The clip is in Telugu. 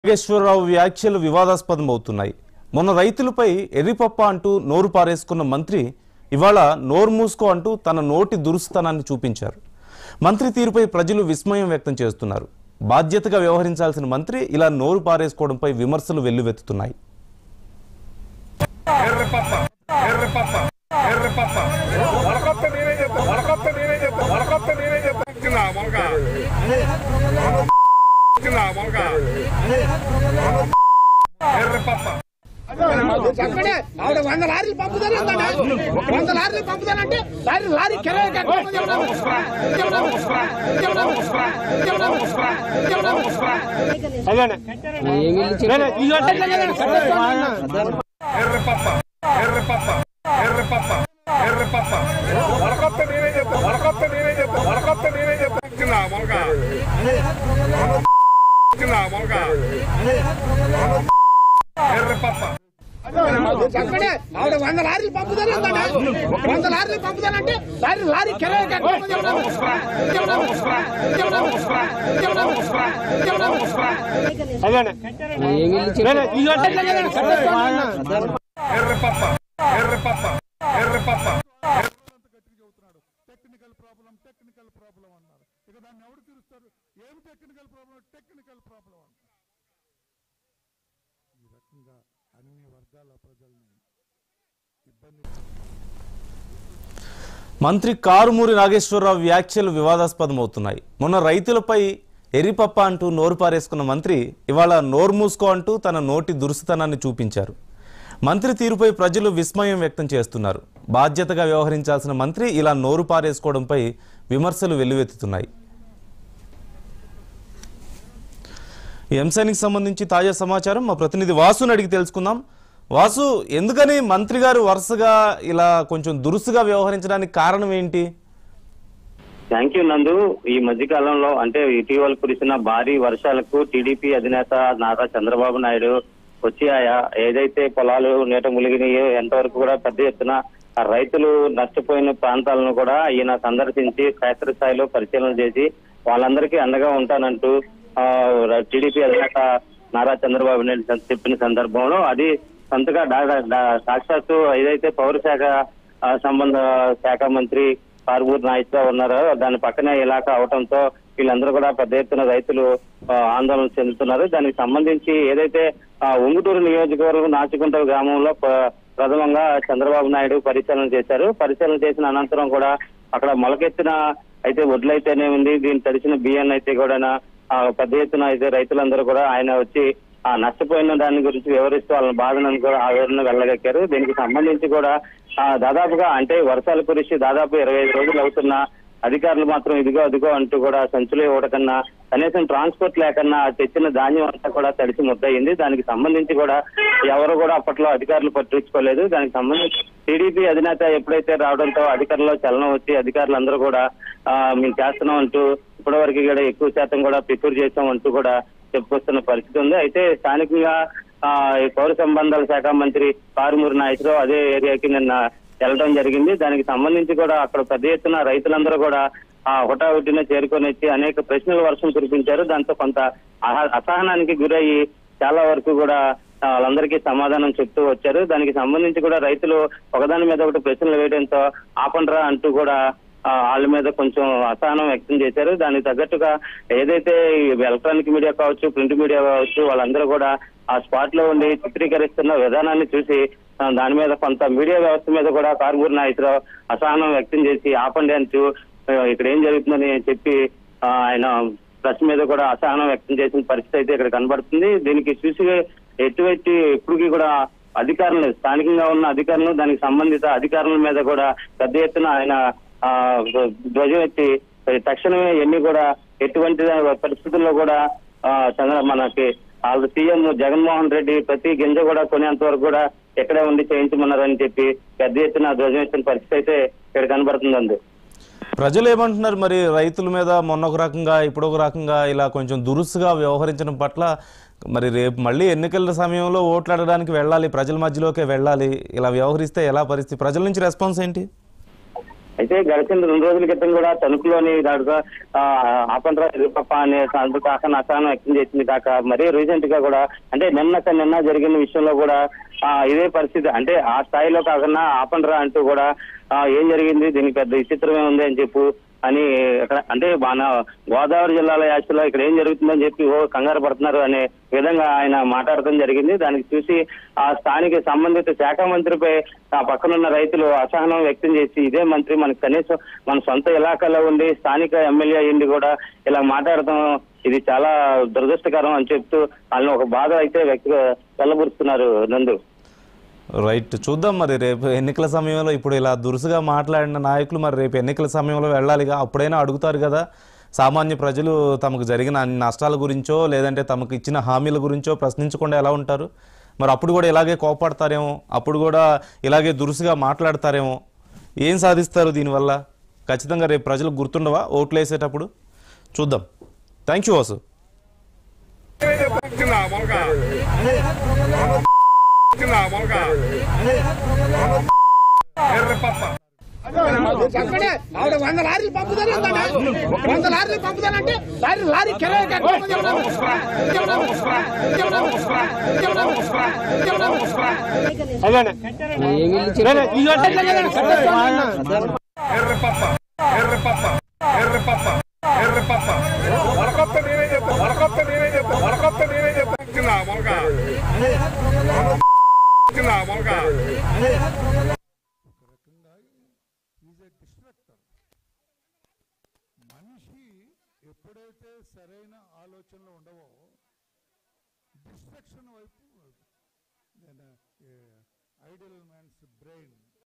నాగేశ్వరరావు వ్యాఖ్యలు వివాదాస్పదమవుతున్నాయి. మొన్న రైతులపై ఎర్రిపప్ప అంటూ నోరు పారేసుకున్న మంత్రి ఇవాళ నోరు మూసుకో అంటూ తన నోటి దురుస్తనాన్ని చూపించారు. మంత్రి తీరుపై ప్రజలు విస్మయం వ్యక్తం చేస్తున్నారు. బాధ్యతగా వ్యవహరించాల్సిన మంత్రి ఇలా నోరు పారేసుకోవడంపై విమర్శలు వెల్లువెత్తుతున్నాయి. వంద లారీలు పంపుతానంటే లారీ కిరాయి వంద లారీలు పంపుతానంటే లారీ కిరాయి టెక్నికల్ ప్రాబ్లం అన్నారు. ఇక దాన్ని ఎవరు తీరుస్తారు? ఏం టెక్నికల్ ప్రాబ్లం అంటారు. ఈ రకంగా అన్ని వర్గాల ప్రజల్ని ఇబ్బంది. మంత్రి కారుమూరి నాగేశ్వరరావు వ్యాఖ్యలు వివాదాస్పదమవుతున్నాయి. మొన్న రైతులపై ఎర్రిపప్ప అంటూ నోరు పారేసుకున్న మంత్రి ఇవాళ నోరు మూసుకో అంటూ తన నోటి దురుసుతనాన్ని చూపించారు. మంత్రి తీరుపై ప్రజలు విస్మయం వ్యక్తం చేస్తున్నారు. బాధ్యతగా వ్యవహరించాల్సిన మంత్రి ఇలా నోరు పారేసుకోవడంపై విమర్శలు వెల్లువెత్తుతున్నాయి. ఈ అంశానికి సంబంధించి తాజా సమాచారం మా ప్రతినిధి వాసుని అడిగి తెలుసుకుందాం. వాసు, ఎందుకని మంత్రి గారు వరుసగా ఇలా కొంచెం దురుసుగా వ్యవహరించడానికి కారణం ఏంటి? థ్యాంక్ యూ నందు. ఈ మధ్యకాలంలో అంటే ఇటీవల కురిసిన భారీ వర్షాలకు టీడీపీ అధినేత నారా చంద్రబాబు నాయుడు వచ్చి ఏదైతే పొలాలు నీట మునిగినాయో ఎంతవరకు కూడా పెద్ద ఎత్తున రైతులు నష్టపోయిన ప్రాంతాలను కూడా ఈయన సందర్శించి క్షేత్రస్థాయిలో పరిశీలన చేసి వాళ్ళందరికీ అండగా ఉంటానంటూ టీడీపీ అధినేత నారా చంద్రబాబు నాయుడు చెప్పిన సందర్భంలో అది సొంతగా సాక్షాత్తు ఏదైతే పౌరశాఖ సంబంధ శాఖ మంత్రి కారుమూరి నాగేశ్వరరావు ఉన్నారో దాని పక్కనే ఇలాకా అవడంతో వీళ్ళందరూ కూడా పెద్ద ఎత్తున రైతులు ఆందోళన చెందుతున్నారు. దానికి సంబంధించి ఏదైతే ఉంగుటూరు నియోజకవర్గం నాచుకుంట గ్రామంలో ప్రథమంగా చంద్రబాబు నాయుడు పరిశీలన చేశారు. పరిశీలన చేసిన అనంతరం కూడా అక్కడ మొలకెత్తిన అయితే వడ్లయితేనే ఉంది, దీని తడిసిన బియ్యాన్ని అయితే కూడా పెద్ద ఎత్తున అయితే రైతులందరూ కూడా ఆయన వచ్చి నష్టపోయిన దాని గురించి వివరిస్తూ వాళ్ళ బాధను కూడా ఆవేదన వెళ్ళగక్కారు. దీనికి సంబంధించి కూడా దాదాపుగా అంటే వర్షాలు కురిసి దాదాపు 25 రోజులు అవుతున్నా అధికారులు మాత్రం ఇదిగో అంటూ కూడా సంచులు ఇవ్వడకన్నా కనీసం ట్రాన్స్పోర్ట్ లేకన్నా తెచ్చిన ధాన్యం అంతా కూడా తడిసి ముద్దయింది. దానికి సంబంధించి కూడా ఎవరు కూడా అప్పట్లో అధికారులు పట్టించుకోలేదు. దానికి సంబంధించి టీడీపీ అధినేత ఎప్పుడైతే రావడంతో అధికారుల్లో చలనం వచ్చి అధికారులందరూ కూడా మేము చేస్తున్నాం అంటూ ఇప్పటివరకు కూడా ఎక్కువ శాతం కూడా ప్రిపేర్ చేస్తాం అంటూ కూడా చెప్పుకొస్తున్న పరిస్థితి ఉంది. అయితే స్థానికంగా పౌర సంబంధాల శాఖ మంత్రి కారుమూరి నాగేశ్వరరావు అదే ఏరియాకి నిన్న వెళ్ళడం జరిగింది. దానికి సంబంధించి కూడా అక్కడ పెద్ద ఎత్తున రైతులందరూ కూడా హుటాహుటిన చేరుకొని వచ్చి అనేక ప్రశ్నల వర్షం కురిపించారు. దాంతో కొంత అసహనానికి గురయ్యి చాలా వరకు కూడా వాళ్ళందరికీ సమాధానం చెప్తూ వచ్చారు. దానికి సంబంధించి కూడా రైతులు ఒకదాని మీద ఒకటి ప్రశ్నలు వేయడంతో ఆపండ్రా అంటూ కూడా వాళ్ళ మీద కొంచెం అసహనం వ్యక్తం చేశారు. దానికి తగ్గట్టుగా ఏదైతే ఎలక్ట్రానిక్ మీడియా కావచ్చు, ప్రింట్ మీడియా కావచ్చు, వాళ్ళందరూ కూడా ఆ స్పాట్ లో ఉండి చిత్రీకరిస్తున్న విధానాన్ని చూసి దాని మీద కొంత మీడియా వ్యవస్థ మీద కూడా కారుమూరి నాగేశ్వరరావు అసహనం వ్యక్తం చేసి ఆపండి అంటూ ఇక్కడ ఏం జరుగుతుందని చెప్పి ఆయన ప్రెస్ మీద కూడా అసహనం వ్యక్తం చేసిన పరిస్థితి అయితే ఇక్కడ కనబడుతుంది. దీనికి చూసి ఎటువంటి ఇప్పటికీ కూడా అధికారులు స్థానికంగా ఉన్న అధికారులు దానికి సంబంధిత అధికారుల మీద కూడా పెద్ద ఎత్తున ఆయన ధ్వజం ఎత్తి తక్షణమే ఎన్ని కూడా ఎటువంటి పరిస్థితుల్లో కూడా మనకి వాళ్ళు సీఎం జగన్మోహన్ రెడ్డి ప్రతి గింజ కూడా కొనేంత వరకు కూడా ఎక్కడే ఉండి చేయించమన్నారని చెప్పి పెద్ద ఎత్తున ధ్వజం ఎత్తిన పరిస్థితి అయితే ఇక్కడ కనబడుతుందండి. ప్రజలు ఏమంటున్నారు మరి? రైతుల మీద మొన్న ఒక రకంగా ఇప్పుడు ఒక రకంగా ఇలా కొంచెం దురుసుగా వ్యవహరించడం పట్ల మరి రేపు మళ్ళీ ఎన్నికల సమయంలో ఓట్లాడడానికి వెళ్ళాలి, ప్రజల మధ్యలోకే వెళ్ళాలి, ఇలా వ్యవహరిస్తే ఎలా పరిస్థితి? ప్రజల నుంచి రెస్పాన్స్ ఏంటి? అయితే గడిచిన 2 రోజుల క్రితం కూడా తణుకులోని దాడుగా ఆపండ్రా ఎర్రిపప్ప అనే కాక అసహనం వ్యక్తం చేసింది కాక మరీ రీసెంట్ గా కూడా అంటే నిన్న జరిగిన విషయంలో కూడా ఇదే పరిస్థితి అంటే ఆ స్థాయిలో కాకుండా ఆపండ్రా అంటూ కూడా ఏం జరిగింది దీనికి పెద్ద విచిత్రమే ఉంది అని చెప్పు అని అక్కడ అంటే మన గోదావరి జిల్లాల యాత్రలో ఇక్కడ ఏం జరుగుతుందని చెప్పి కంగారు పడుతున్నారు అనే విధంగా ఆయన మాట్లాడటం జరిగింది. దానికి చూసి ఆ స్థానిక సంబంధిత శాఖ మంత్రిపై ఆ పక్కనున్న రైతులు అసహనం వ్యక్తం చేసి ఇదే మంత్రి మనకు కనీసం మన సొంత ఇలాకాలో ఉండి స్థానిక ఎమ్మెల్యే అయ్యింది కూడా ఇలా మాట్లాడటం ఇది చాలా దురదృష్టకరం అని చెప్తూ వాళ్ళని ఒక బాధ అయితే వెళ్ళబురుస్తున్నారు నందు. రైట్, చూద్దాం మరి రేపు ఎన్నికల సమయంలో ఇప్పుడు ఇలా దురుసుగా మాట్లాడిన నాయకులు మరి రేపు ఎన్నికల సమయంలో వెళ్ళాలిగా, అప్పుడైనా అడుగుతారు కదా సామాన్య ప్రజలు తమకు జరిగిన నష్టాల గురించో లేదంటే తమకు ఇచ్చిన హామీల గురించో ప్రశ్నించకుండా ఎలా ఉంటారు? మరి అప్పుడు కూడా ఇలాగే కోపడతారేమో, అప్పుడు కూడా ఇలాగే దురుసుగా మాట్లాడతారేమో. ఏం సాధిస్తారు దీనివల్ల? ఖచ్చితంగా రేపు ప్రజలకు గుర్తుండవా ఓట్లు వేసేటప్పుడు? చూద్దాం. Thank you Vasu. చెప్పండి ఆవిడ 100 లారీలు పంపుతానే 100 లారీలు పంపుతానంటే లారీ కిరాయి మనిషి ఎప్పుడైతే సరైన ఆలోచనలు ఉండవో డిస్ట్రక్షన్ వైపు ఐడియల్ మ్యాన్స్ బ్రెయిన్